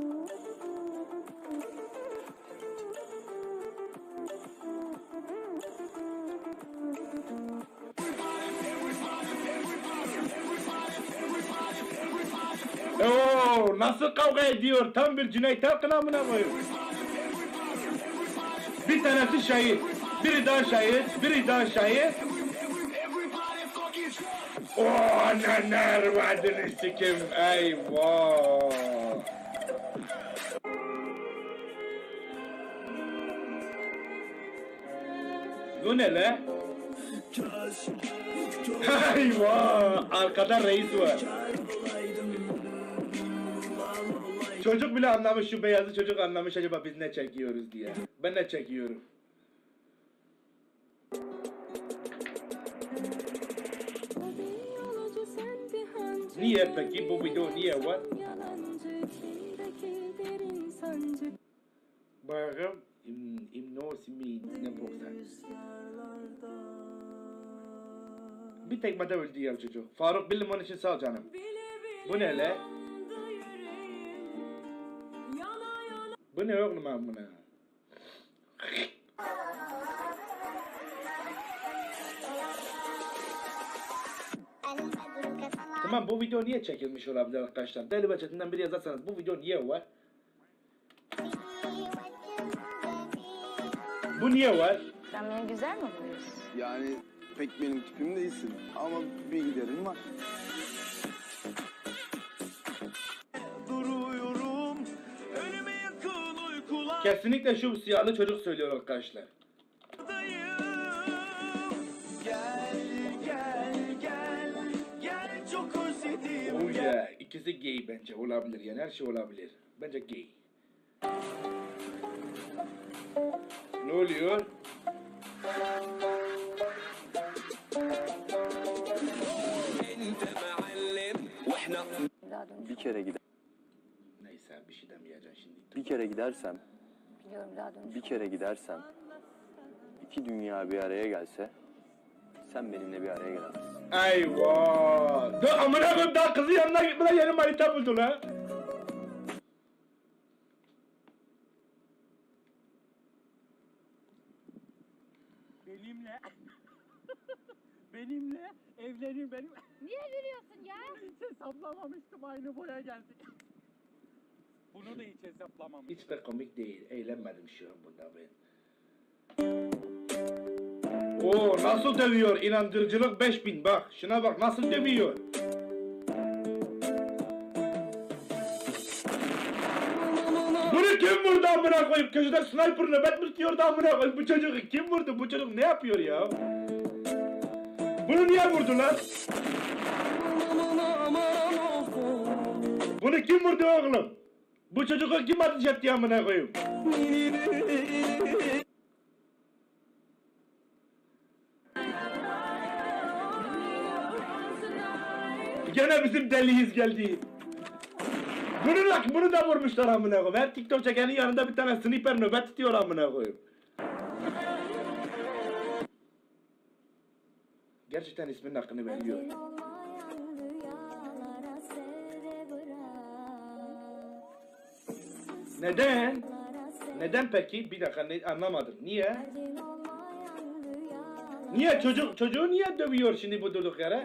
Oo, nasıl kavga ediyor? Tam bir Cüneyt Arkın amına koyuyor. Bir tanesi şahit, biri daha şahit, biri daha şahit. Oh, neler vadini sikim, eyvah. Bu ne la? Eyvah, arkada reis var. Çocuk bile anlamış, şu beyazı çocuk anlamış acaba biz ne çekiyoruz diye. Ben ne çekiyorum? Niye peki bu video niye var? Bakım imnosimi ne boksa. Bir tekmede öldü ya çocuk. Faruk bilim onun için sağ ol canım. Bu ne le? Bu ne oğlum amına? Tamam, bu video niye çekilmiş olabilir arkadaşlar? Deli Bahçeti'nden biri yazarsanız bu video niye var? Bu niye var? Sen beni güzel mi buluyorsun? Yani pek benim tipim değilsin ama bir giderim var. Duruyorum, önüme yakın uykulardayım. Kesinlikle şu siyahlı çocuk söylüyor arkadaşlar. Gel çok özledim. Oh yeah, ikisi gay bence, olabilir yani her şey olabilir. Bence gay. Ne oluyor? Bir kere gider. Neyse bir şey demeyeceğim şimdi. Bir kere gidersem, Biliyorum daha dönüş. bir kere gidersem, iki dünya bir araya gelse, sen benimle bir araya gelemezsin. Eyvah! Dur amına koyayım, daha kızın yanına gitmeden yeni manita buldu la. Benimle evlenir benim. Niye gülüyorsun ya? Hiç hesaplamamıştım, aynı boya geldik. Bunu da hiç hesaplamamıştım. Hiç de komik değil, eğlenmedim şu an bunda ben. Oo, nasıl dövüyor? İnandırıcılık 5000, bak şuna bak nasıl dövüyor. Bunu kim vurdu amına koyup köşede sniper nöbet mi tutuyordu amına koyup, bu çocuğu kim vurdu, bu çocuk ne yapıyor ya? Bunu niye vurdu lan? Bunu kim vurdu oğlum? Bu çocuğu kim ateş etti amına koyup? Gene bizim deliyiz geldi. Bunu da vurmuşlar amına koyayım. Her TikTok çekenin yanında bir tane sniper nöbet tutuyor amına koyayım. Gerçekten isminin hakkını veriyor. Neden? Neden peki? Bir dakika, anlamadım. Niye? Niye çocuğu niye dövüyor şimdi bu durduk yere?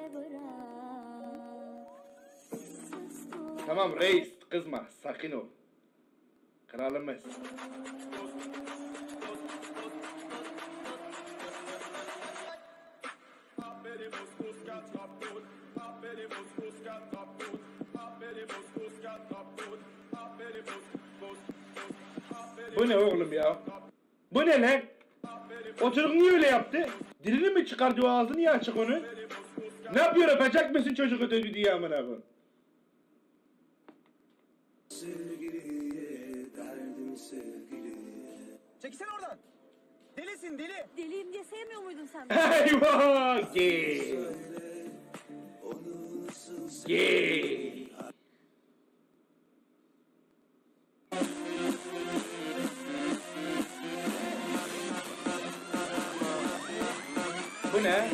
Tamam reis, kızma, sakin ol. Kralımız. Bu ne oğlum ya? Bu ne lan? O çocuk niye öyle yaptı? Dilini mi çıkardı, o ağzı niye açık onu? Ne yapıyor, öpecek misin çocuğu dövdü diye amına koyayım? Çekilsene oradan. Delisin deli. Deliyim diye sevmiyor muydun sen? Eyvah! Gay! Gay! Bu ne?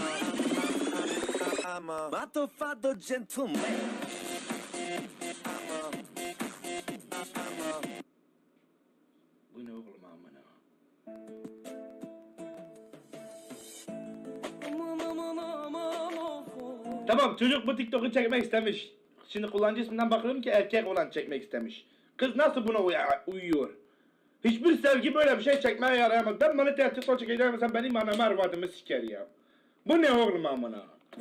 Mato fado gentleman. Bu ne oğlum amına? Tamam çocuk bu TikTok'u çekmek istemiş. Şimdi kullanıcı isminden bakıyorum ki erkek olan çekmek istemiş. Kız nasıl buna uyuyor? Hiçbir sevgi böyle bir şey çekmeye yarayamaz. Ben bana TikTok çekeceğim sen benim anamı arvadımı siker ya. Bu ne oğlum amına?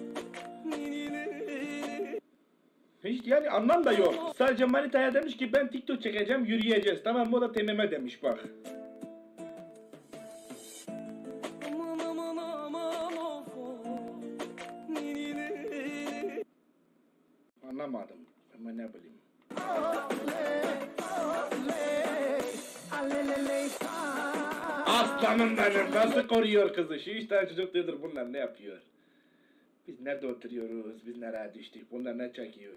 Hiç yani anlam da yok. Sadece manitaya demiş ki ben TikTok çekeceğim yürüyeceğiz. Tamam mı o da tememe demiş bak. Anlamadım ama ne bileyim. Aslanım benim nasıl koruyor kızı? Şu 3 tane çocuk diyordur bunlar ne yapıyor? Biz nerede oturuyoruz? Biz nereye düştük? Bunlar ne çekiyor?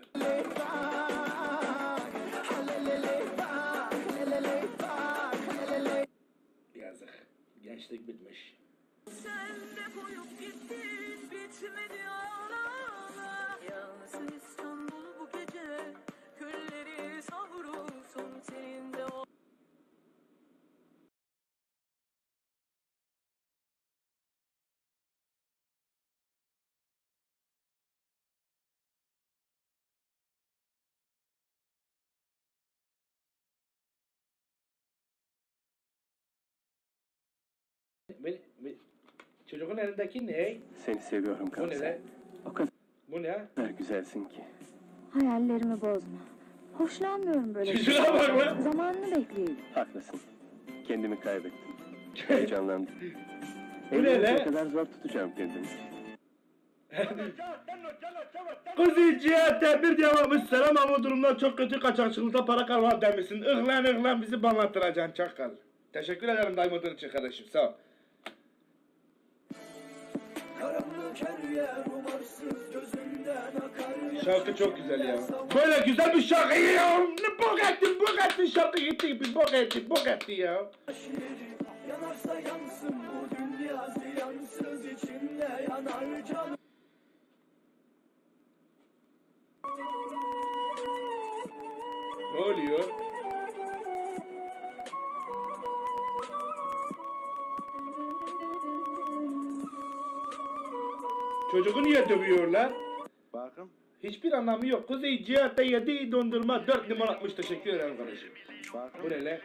Yazık. Gençlik bitmiş. Sen de koyup gittin bitmedi ağlama. Yansın İstanbul bu gece, külleri savrulsun senin de o. Çocuğun elindeki ne? Seni seviyorum Bu ne Gamze. lan? O kadar Bu ne? güzelsin ki. Hayallerimi bozma. Hoşlanmıyorum böyle Şuna bak lan. Zamanını bekleyelim. Haklısın. Kendimi kaybettim. Heyecanlandım. Bu ne Evlenene lan? kadar zor tutacağım kendimi. Kuzi cihete bir devamı selam ama durumdan çok kötü kaçakçılıkta para kalmadı demişsin. Ihlan bizi banlattıracaksın çakal. Teşekkür ederim dayımodun için kardeşim sağ ol. Şarkı çok güzel ya. Böyle güzel bir şarkı ya. Ne bok ettin şarkı gitti bir bok etti ya. Yanarsa yansın bu dünya ziyansız içinde yanar canım. Ne oluyor? Çocuğu niye dövüyorlar? Bakın. Hiçbir anlamı yok. Kuzey cihatta 7 dondurma 4 limon atmış. Teşekkür ederim kardeşim. Bakın. Bu ne lan?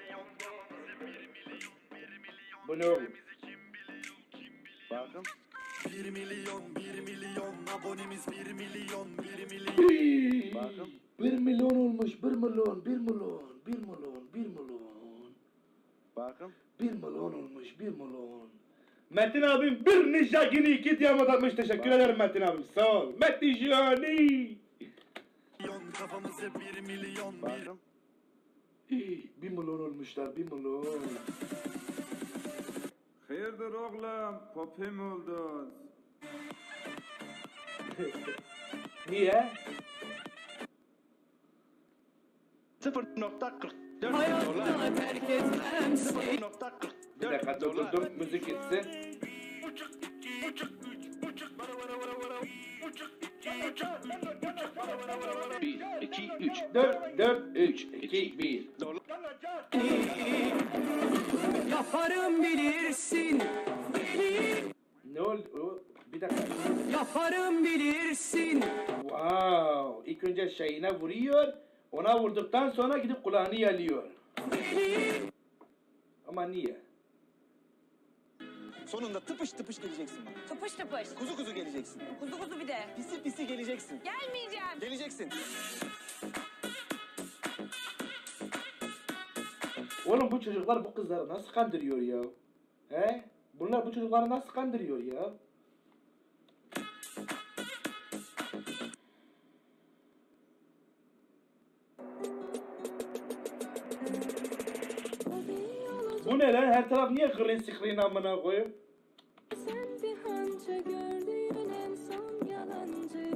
Bu ne oğlum? Bakın. 1 milyon abonemiz 1 milyon 1 milyon. Bakın. 1 milyon olmuş. 1 milyon. 1 milyon. 1 milyon. 1 milyon. Bakın. 1 milyon olmuş. 1 milyon. Metin abim bir nişagini 2 diyamat atmış. Teşekkür ederim Metin abim. Sağ ol. Metin Jani. Kafamızı 1 milyon. Bakın. 1 milyon olmuşlar. 1 milyon. Hayırdır oğlum? Popim oldun. Niye? 0.44 dolar. Terk etmem seni. 0.44 Bir dakika dur müzik gitsin. 1, 2, 3. 4, 3, 2, 1. Yaparım bilirsin. Ne oldu? Bir dakika. Yaparım bilirsin. Wow. İlk önce şeyine vuruyor. Ona vurduktan sonra gidip kulağını yalıyor. Ama niye? Sonunda tıpış tıpış geleceksin bak. Tıpış tıpış. Kuzu kuzu geleceksin. Kuzu kuzu bir de. Pisi pisi geleceksin. Gelmeyeceğim. Geleceksin. Oğlum bu çocuklar bu kızları nasıl kandırıyor ya? He? Bunlar bu çocukları nasıl kandırıyor ya? Bu ne lan? Her taraf niye green screen amına koyayım? Sen bir hança gördüğün en son yalancı.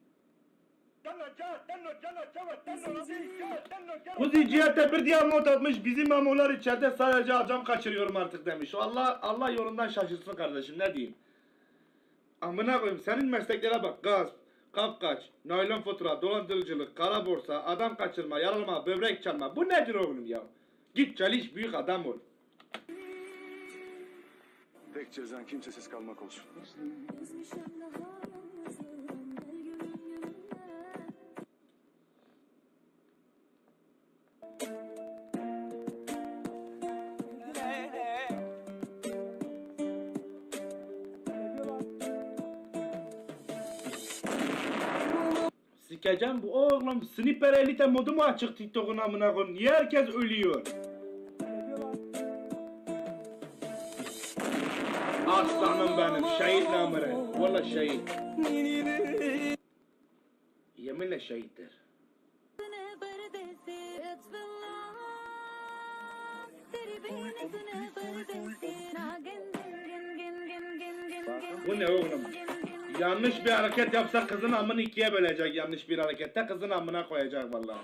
Kuzi cihette bir diye not atmış. Bizim mamolar içeride sadece acam kaçırıyorum artık demiş. Allah yolundan şaşırsın kardeşim ne diyeyim. Amına koyayım senin mesleklere bak. Gasp, kapkaç, naylon fatura, dolandırıcılık, kara borsa, adam kaçırma, yaralama, böbrek çalma. Bu nedir oğlum ya? Git çalış büyük adam ol. Tek cezan kimsesiz kalmak olsun. Üzmüşüm daha yalnızım her günüm günümde. Sikeceğim bu oğlum. Sniper elite modu mu açık TikTok'un amına koyayım? Niye herkes ölüyor? Aslanım benim. Şehit namire. Valla şehit. Yeminle şehittir. Bu ne oğlum? Yanlış bir hareket yapsa kızın amını ikiye bölecek, yanlış bir harekette kızın amına koyacak vallahi.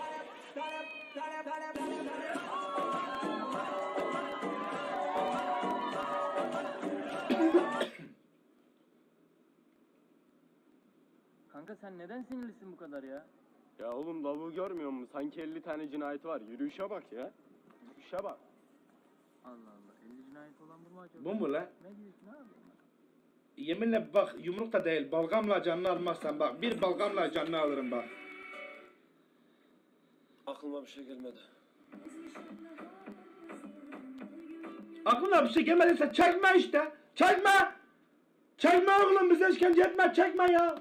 Kanka sen neden sinirlisin bu kadar ya? Ya oğlum lavuğu görmüyor musun? Sanki 50 tane cinayeti var. Yürüyüşe bak ya. Yürüyüşe bak. Allah Allah. 50 cinayet olan bu mu acaba? Bu mu lan? Ne diyorsun abi? Yeminle bak yumruk da değil, balgamla canını almazsan bak, bir balgamla canını alırım bak. Aklıma bir şey gelmedi. Aklına bir şey gelmediyse çekme işte, çekme! Çekme oğlum, bize işkence etme, çekme ya!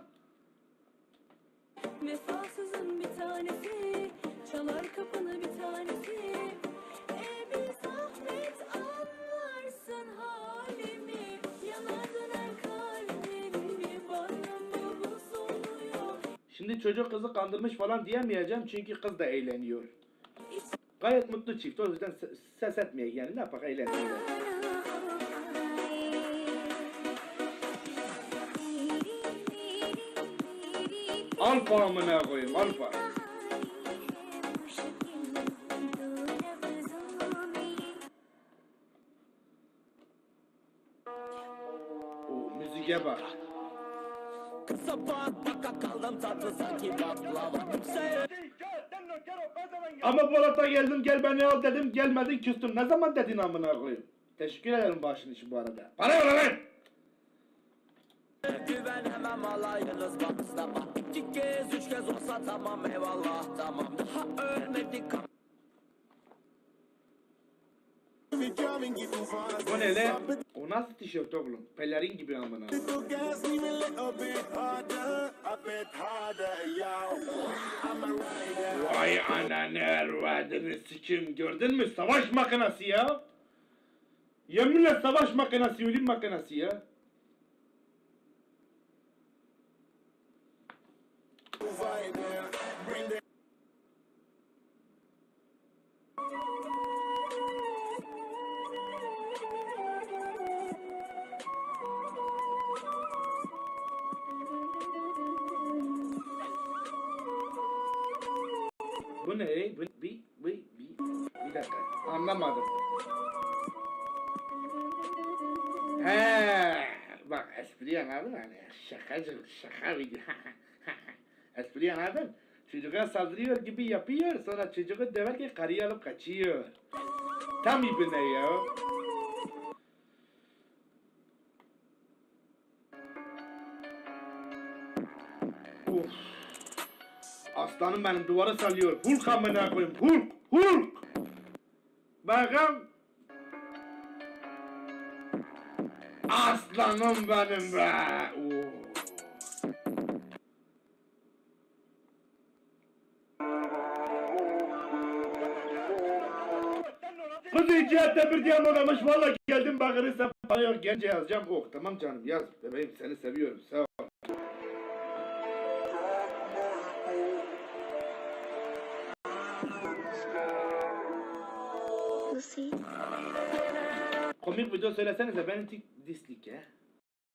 Vefasızın bir tanesi, çalar kapını bir tanesi. Bir zahmet anlarsın halimi, yanar döner kalbimi, bana bu soluyor. Şimdi çocuk kızı kandırmış falan diyemeyeceğim çünkü kız da eğleniyor. Gayet mutlu çift, o yüzden ses etmeye yani ne yapak eğlensinler. Alfa amına koyayım, alfa. O müziğe bak. Ama Bolat'a geldim, gel beni al dedim, gelmedin küstüm. Ne zaman dedin amına koyayım? Teşekkür ederim başın için bu arada. Para ver lan! Güvenemem alayınız baksa bak 2 kez 3 kez olsa tamam eyvallah tamam. Daha ölmedik. O ne lan? O nasıl tişört oğlum? Pelerin gibi amına. Vay ananı ervadını sikim, gördün mü? Savaş makinesi ya. Yeminle savaş makinesi, ölüm makinesi ya. Bu ne? Bir dakika. Anlamadım. He, bak espriyi anladın hani. Şaka video. Espriyi anladın. Çocuğa saldırıyor gibi yapıyor, sonra çocuğu döverken karıyı alıp kaçıyor. Tam ibne ya. Of. Aslanım benim duvarı sallıyor. Hulk amına koyayım. Hulk. Bakın. Aslanım benim be. Oo. Kızı icaatte bir diyen olamış. Valla geldim bakırırsa para yok. Gence yazacağım. Oh tamam canım yaz. Bebeğim seni seviyorum. Sağ ol. Komik video söylesenize benim dislik ya.